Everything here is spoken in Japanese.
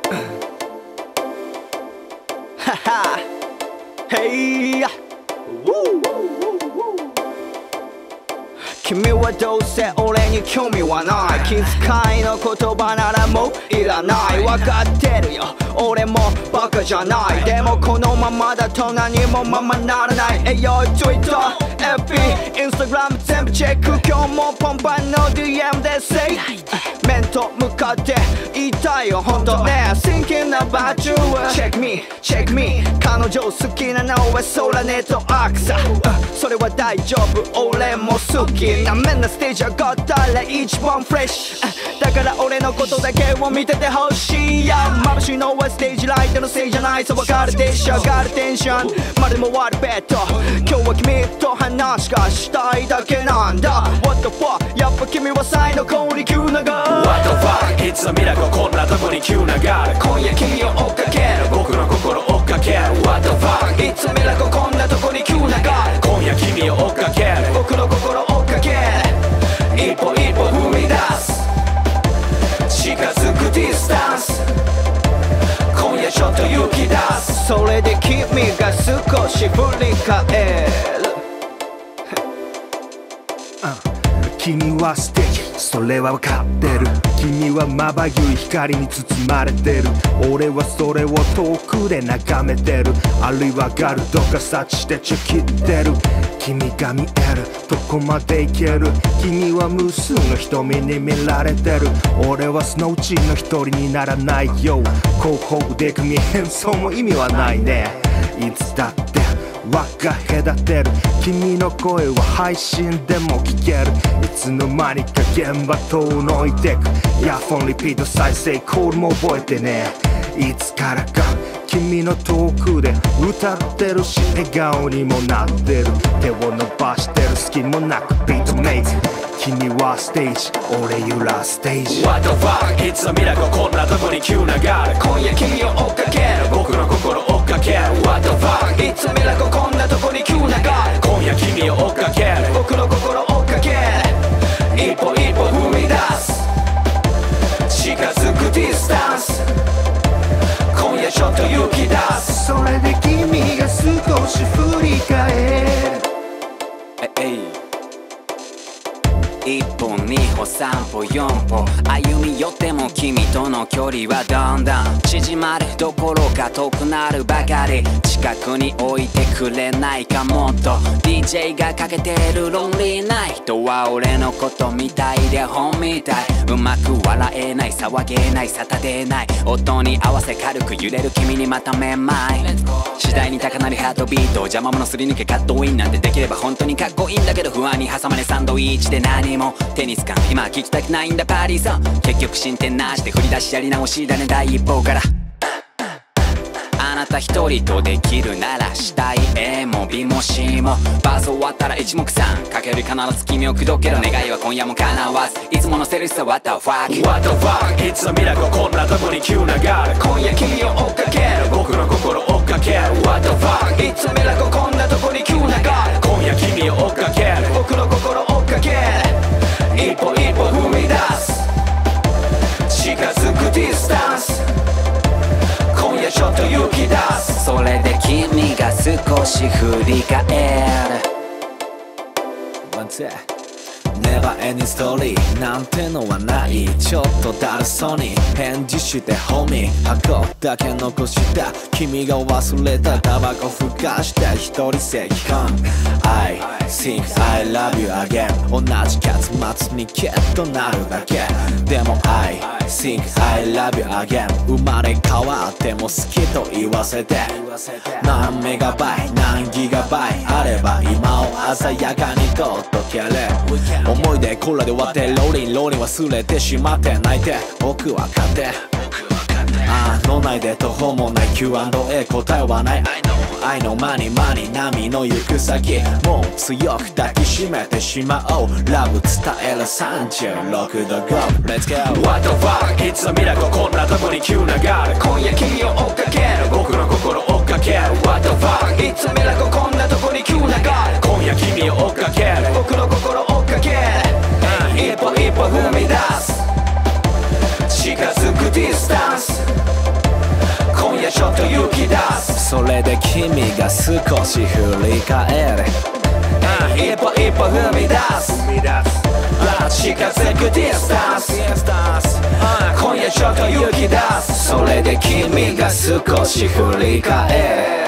ハハヘイヤ君はどうせ俺に興味はない気遣いの言葉ならもういらない分かってるよ俺もバカじゃないでもこのままだと何もままならないえよ TwitterFB、Instagram 全部チェック今日もポンパンの DM で Say 面と向かって言いたいよほんとね Thinking about you Check me, check me 彼女好きなのは空ネとアクサそれは大丈夫俺も好きなめんなステージ上がったら一番フレッシュだから俺のことだけを見ててほしいや眩しいのはステージライトのせいじゃないそう分かるでしょ上がるテンションまでも割るベッド今日は君と話がしたいだけなんだ What the fuck やっぱ君は才能コに急なが What the fuck いつはミラコこんなとこに急ながる今夜君を追っかける僕の心追っかける What the fuck いつはミラコこんなとこに急ながる今夜君を追っかける僕の心追っかける一歩一歩踏み出す近づくディスタンス今夜ちょっと勇気出すそれで君が少し振り返る君はステージそれは分かってる君はまばゆい光に包まれてる俺はそれを遠くで眺めてるあるいはガルドが察してちょ切ってる君が見えるどこまでいける君は無数の瞳に見られてる俺はそのうちの一人にならないよ広報で組変装も意味はないねいつだって輪が隔てる君の声は配信でも聞けるいつの間にか現場遠のいてくイヤフォンリピート再生コールも覚えてねいつからか君の遠くで歌ってるし笑顔にもなってる手を伸ばしてる隙もなくビートメイク君はステージ俺ゆらステージ What the fuck いつはミラコこんなとこに急ながる今夜君を追っかける僕の心追っかける What the fuck いつミラコこんなとこに急ながる今夜君を追っかける僕の心追っかける一歩一歩踏み出す近づくディスタンス今夜ちょっと勇気出すそれで君が少し振り返る一歩二歩三歩四歩歩み寄っても君との距離はだんだん縮まるどころか遠くなるばかり近くに置いてくれないかもっと DJ がかけてるロンリーナイトは俺のことみたいで本みたいうまく笑えない騒げないサタデーない音に合わせ軽く揺れる君にまためまい次第に高鳴りハートビート邪魔者すり抜けカットインなんてできれば本当にかっこいいんだけど不安に挟まれサンドイッチで何も手につかん今は聞きたくないんだパリさ結局進展なしで振り出しやり直しだね第一歩からあなた一人とできるならしたい A も B も C もバース終わったら一目散かける必ず君を口説ける願いは今夜も叶わずいつものセルフさ What the fuck What the fuck いつはミラコこんなとこに急ながる今夜君を追っかける僕の心追っかける What the fuck いつミラコこんなとこに急ながる今夜君を追っかける僕の心追っかける一歩一歩踏み出す近づくディスタンス今夜ちょっと勇気出すそれで君が少し振り返る Never any story なんてのはないちょっとだるそうに返事してホミ箱だけ残した君が忘れたタバコふかした一人席感 I think I love you again 同じ結末にきっとなるだけでも I think I love you again 生まれ変わっても好きと言わせて何メガバイ何ギガバイあれば今を鮮やかに届ける思い出これで終わってローリン忘れてしまって泣いて僕は勝て脳内で途方もない Q&A 答えはない I know money 波の行く先もう強く抱きしめてしまおうラブ伝える36度5 Let's go What the fuck いつはミラコこんなとこに急ながる今夜君を追っかける僕の心追っかける What the fuck いつミラコこんなとこに急ながる今夜君を追っかける僕の心追っかける一歩一歩踏み出す近づくディスタンスそれで君が少し振り返れ一歩一歩踏み出す近づくディスタンス今夜ちょっと勇気出すそれで君が少し振り返れ